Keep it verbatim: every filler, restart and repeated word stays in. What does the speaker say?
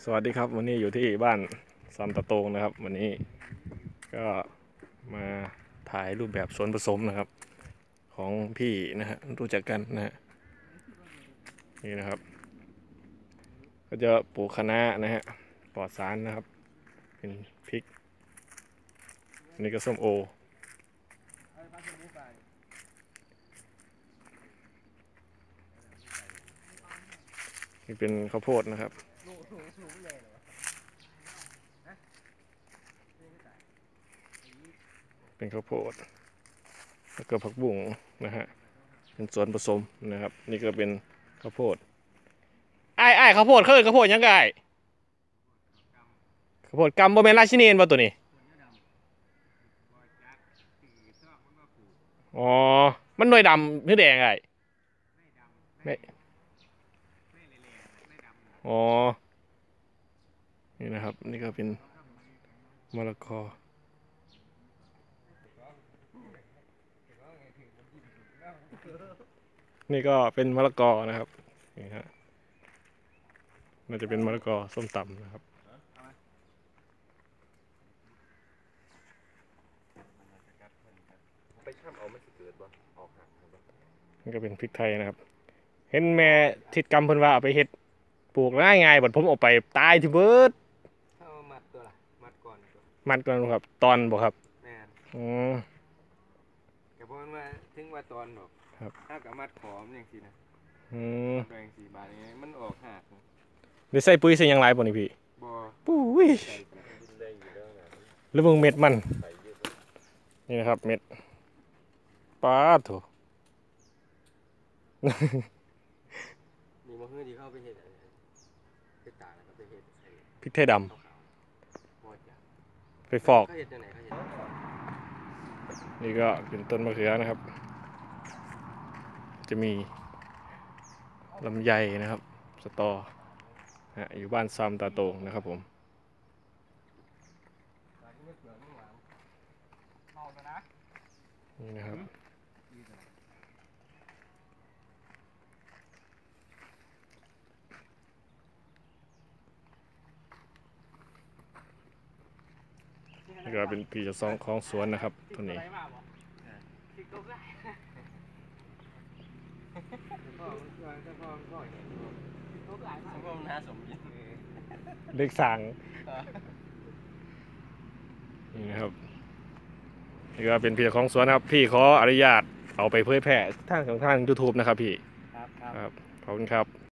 สวัสดีครับวันนี้อยู่ที่บ้านซัมตะโตงนะครับวันนี้ก็มาถ่ายรูปแบบสวนผสมนะครับของพี่นะฮะรู้จักกันนะฮะนี่นะครับก็จะปลูกคะน้านะฮะปลอดสารนะครับเป็นพริกอันนี้ก็ส้มโอนี่เป็นข้าวโพดนะครับเป็นข้าวโพดแล้วก็ผักบุ้งนะฮะเป็นส่วนผสมนะครับนี่ก็เป็นข้าวโพดไอ้ไอ้ข้าวโพดเขาเรียกข้าวโพดยังไงข้าวโพดกำบ่แม่นราชินีนบ่ตัวนี้อ๋อมันหน่วยดำหรือแดงไงไม่อ๋อนี่นะครับนี่ก็เป็นมะละกอนี่ก็เป็นมะละกอนะครับนี่ฮะมันจะเป็นมะละกอส้มตำนะครับนี่ก็เป็นพริกไทยนะครับเห็นแม่ทิดกำเพิ่นว่าเอาไปเฮ็ดปลูกง่ายง่ายบัดผมเอาไปตายที่เบิดเอามัดตัวละมัดก่อนมัดก่อนครับตอนบ่ครับแม่นอืมก็เพราะว่าถึงว่าตอนดอกครับถ้ากับมัดขอมอย่างสินะอืมแรงสี่บาทนี้มันออกหักได้ใส่ปุ๋ยใส่หยังหลายบ่นี่พี่บ่ปุ้ยแล้วเบิ่งเม็ดมันนี่นะครับเม็ดปาดโถมีมะเขือที่เข้าไปเห็ดอะไรไปตากแล้วก็ไปเห็ดพริกไทยดำไปฟอกเขาเห็ดยังไงเขาเห็ดนี่ก็เป็นต้นมะเขือนะครับจะมีลำไยนะครับสตอฮะอยู่บ้านซามตาโตงนะครับผมนี่นะครับนี่ก็เป็นปีจะซองของสวนนะครับตัวนี้เล็กสางนี่นะครับนี่ก็เป็นพี่ของสวนนะครับพี่ขออนุญาตเอาไปเผยแพร่ทางของทาง ยูทูบ นะครับพี่ครับขอบคุณครับ